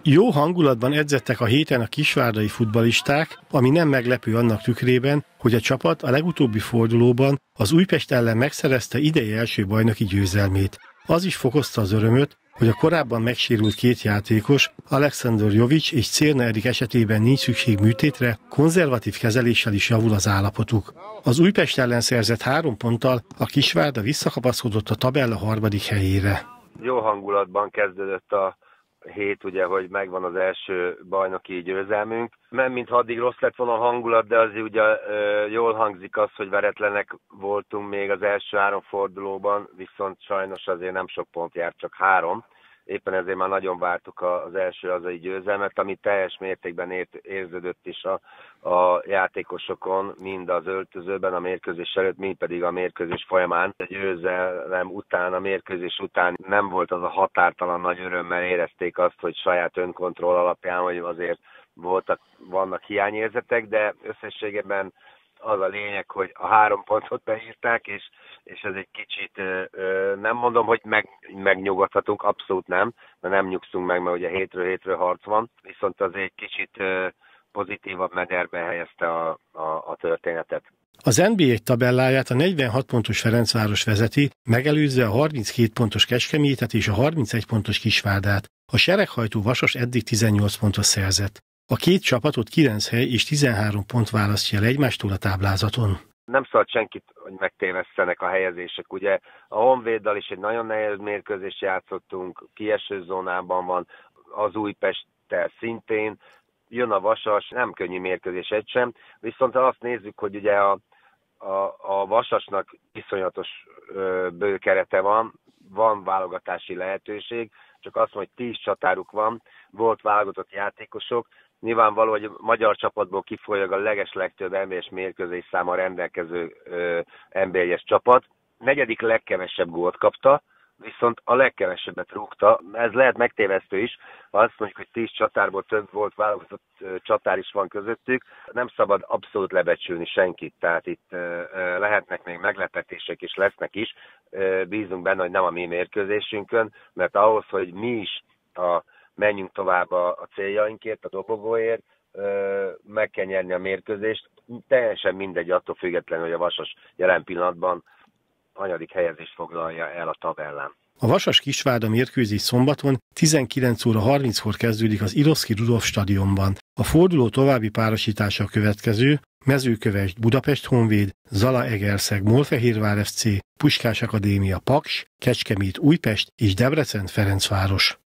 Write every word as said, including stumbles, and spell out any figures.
Jó hangulatban edzettek a héten a kisvárdai futballisták, ami nem meglepő annak tükrében, hogy a csapat a legutóbbi fordulóban az Újpest ellen megszerezte idei első bajnoki győzelmét. Az is fokozta az örömöt, hogy a korábban megsérült két játékos, Alexander Jovic és Czirne Erik esetében nincs szükség műtétre, konzervatív kezeléssel is javul az állapotuk. Az Újpest ellen szerzett három ponttal a Kisvárda visszakapaszkodott a tabella harmadik helyére. Jó hangulatban kezdődött a hét, ugye, hogy megvan az első bajnoki győzelmünk. Nem mintha addig rossz lett volna a hangulat, de azért ugye jól hangzik az, hogy veretlenek voltunk még az első három fordulóban, viszont sajnos azért nem sok pont járt, csak három. Éppen ezért már nagyon vártuk az első hazai győzelmet, ami teljes mértékben érződött is a, a játékosokon, mind az öltözőben a mérkőzés előtt, mind pedig a mérkőzés folyamán. A győzelem után, a mérkőzés után nem volt az a határtalan nagy örömmel érezték azt, hogy saját önkontroll alapján, hogy azért voltak, vannak hiányérzetek, de összességében az a lényeg, hogy a három pontot beírták, és, és ez egy kicsit, nem mondom, hogy meg, megnyugodhatunk, abszolút nem, mert nem nyugszunk meg, mert ugye hétről hétről harc van, viszont az egy kicsit pozitívabb mederbe helyezte a, a, a történetet. Az en bé egy tabelláját a negyvenhat pontos Ferencváros vezeti, megelőzve a harminckét pontos Kecskemétet és a harmincegy pontos Kisvárdát. A sereghajtó Vasas eddig tizennyolc pontot szerzett. A két csapatot kilenc hely és tizenhárom pont választja el egymástól a táblázaton. Nem szabad senkit, hogy megtévesszenek a helyezések. Ugye a Honvéddal is egy nagyon nehéz mérkőzést játszottunk, kieső zónában van, az Újpesttel szintén, jön a Vasas, nem könnyű mérkőzés egy sem, viszont ha azt nézzük, hogy ugye a, a, a Vasasnak iszonyatos ö, bő kerete van, van válogatási lehetőség, csak azt mondja, hogy tíz csatáruk van, volt válogatott játékosok, nyilvánvaló, hogy a magyar csapatból kifolyag a legeslegtöbb en bé es mérkőzés száma rendelkező ö, en bé egyes csapat. Negyedik legkevesebb gólt kapta, viszont a legkevesebbet rúgta. Ez lehet megtévesztő is, ha azt mondjuk, hogy tíz csatárból több volt válogatott ö, csatár is van közöttük. Nem szabad abszolút lebecsülni senkit, tehát itt ö, ö, lehetnek még meglepetések és lesznek is. Ö, bízunk benne, hogy nem a mi mérkőzésünkön, mert ahhoz, hogy mi is a menjünk tovább a, a céljainkért, a dobogóért, ö, meg kell nyerni a mérkőzést. Teljesen mindegy, attól függetlenül, hogy a Vasas jelen pillanatban hanyadik helyezést foglalja el a tabellán. A Vasas Kisvárda mérkőzés szombaton tizenkilenc óra harminckor kezdődik az Iroszki Rudolf stadionban. A forduló további párosítása a következő: Mezőkövesd Budapest Honvéd, Zalaegerszeg Molfehérvár ef cé, Puskás Akadémia Paks, Kecskemét Újpest és Debrecen Ferencváros.